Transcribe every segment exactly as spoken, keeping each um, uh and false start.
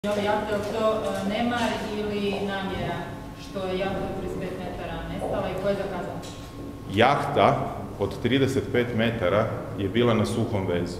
Ove jahte, je to nemar ili namjera što je jahta od trideset pet metara nestala i ko je zakazala? Jahta od trideset pet metara je bila na suhom vezu.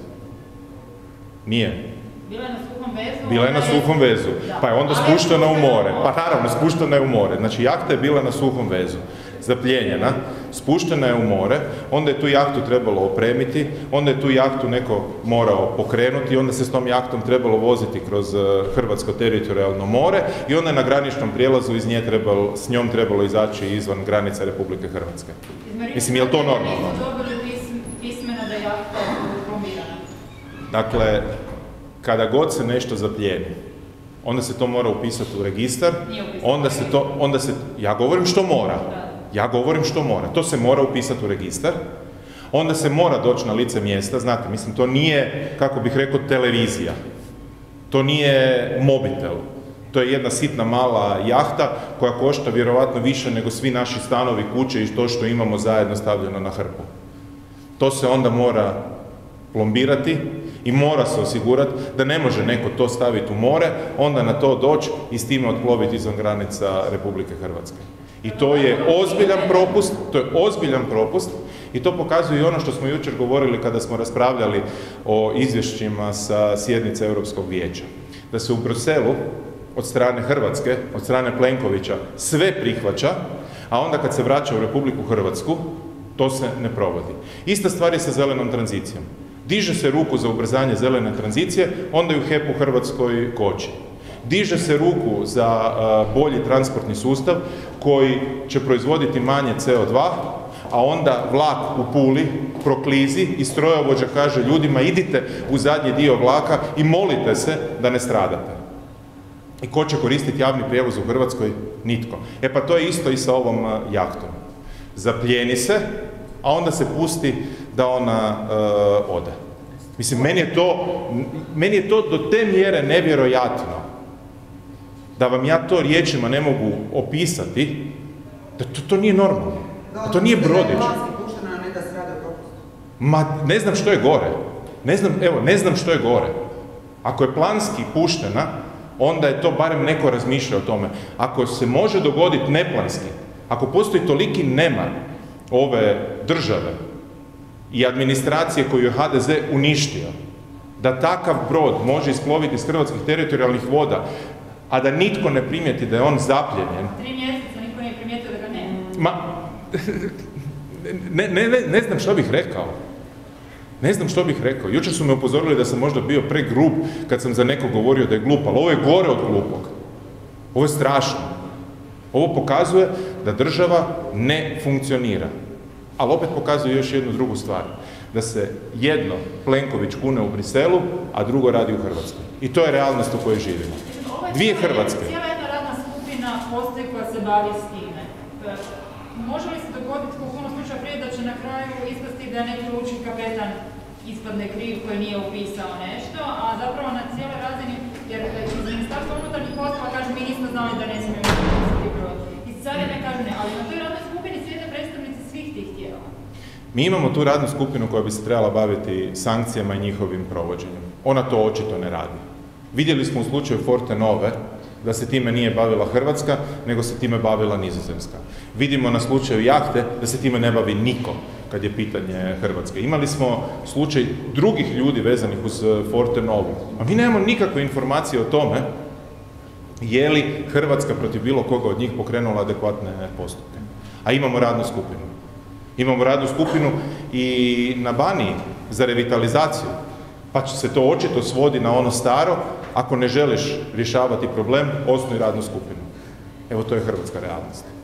Nije. Bila je na suhom vezu? Bila je na suhom vezu, pa je onda spuštena u more. Pa naravno, spuštena je u more. Znači, jahta je bila na suhom vezu, zapljenjena, spuštena je u more, onda je tu jahtu trebalo opremiti, onda je tu jahtu neko morao pokrenuti, onda se s tom jahtom trebalo voziti kroz hrvatsko teritorijalno more i onda je na graničnom prijelazu iz nje trebalo, s njom trebalo izaći izvan granica Republike Hrvatske. Mislim, je li to normalno? Dobili pismeno da je jahta plombirana. Dakle, kada god se nešto zaplijeni, onda se to mora upisati u registar, onda se to, onda se, ja govorim što mora, ja govorim što mora, to se mora upisati u registar, onda se mora doći na lice mjesta, znate, mislim, to nije, kako bih rekao, televizija, to nije mobitel, to je jedna sitna mala jahta koja košta vjerovatno više nego svi naši stanovi, kuće i to što imamo zajedno stavljeno na hrpu. To se onda mora plombirati i mora se osigurati da ne može neko to staviti u more, onda na to doći i s time otploviti izvan granica Republike Hrvatske. I to je ozbiljan propust, to je ozbiljan propust i to pokazuje i ono što smo jučer govorili kada smo raspravljali o izvješćima sa sjednice Europskog vijeća. Da se u Bruxellesu od strane Hrvatske, od strane Plenkovića sve prihvaća, a onda kad se vraća u Republiku Hrvatsku, to se ne provodi. Ista stvar je sa zelenom tranzicijom. Diže se ruku za ubrzanje zelene tranzicije, onda ju H E P u Hrvatskoj koči. Diže se ruku za uh, bolji transportni sustav koji će proizvoditi manje C O dva, a onda vlak u Puli proklizi i strojovođa kaže ljudima idite u zadnji dio vlaka i molite se da ne stradate. I ko će koristiti javni prijevoz u Hrvatskoj? Nitko. E pa to je isto i sa ovom uh, jahtom. Zaplijeni se, a onda se pusti da ona uh, ode. Mislim, meni je to, meni je to do te mjere nevjerojatno da vam ja to riječima ne mogu opisati, da to, to nije normalno. Da to nije brodić. Ma, ne znam što je gore. Ne znam, evo, ne znam što je gore. Ako je planski puštena, onda je to barem neko razmišlja o tome. Ako se može dogoditi neplanski, ako postoji toliki nemar ove države i administracije koju je H D Z uništio, da takav brod može isploviti iz hrvatskih teritorijalnih voda, a da nitko ne primijeti da je on zapljenjen. Tri mjeseca niko nije primijetio da ga nema. Ma, ne, ne, ne, ne znam što bih rekao. Ne znam što bih rekao. Jučer su me upozorili da sam možda bio pregrub kad sam za neko govorio da je glup, ali ovo je gore od glupog. Ovo je strašno. Ovo pokazuje da država ne funkcionira. Ali opet pokazuje još jednu drugu stvar. Da se jedno Plenković kune u Briselu, a drugo radi u Hrvatskoj. I to je realnost u kojoj živimo. Dvije Hrvatske. Cijela jedna radna skupina postoji koja se bavi s time. Može li se dogoditi u puno slučaja prije da će na kraju ispasti da je neki lučki kapetan ispadne kriv koji nije upisao nešto, a zapravo na cijeloj razini, jer iz Ministarstva unutarnjih poslova kaže mi nismo znali da ne smijemo upisati brod. I carine kaže ne, ali na toj radnoj skupini sjede predstavnici svih tih tijela. Mi imamo tu radnu skupinu koja bi se trebala baviti sankcijama i njihovim provođenjem. Ona to očito ne radi. Vidjeli smo u slučaju Fortenove da se time nije bavila Hrvatska, nego se time bavila Nizozemska. Vidimo na slučaju jahte da se time ne bavi niko kad je pitanje Hrvatske. Imali smo slučaj drugih ljudi vezanih uz Fortenovu, a mi nemamo nikakve informacije o tome je li Hrvatska protiv bilo koga od njih pokrenula adekvatne postupke. A imamo radnu skupinu. Imamo radnu skupinu i na Baniji za revitalizaciju, pa će se to očito svodi na ono staro, ako ne želiš rješavati problem, osnuj radnu skupinu. Evo, to je hrvatska realnost.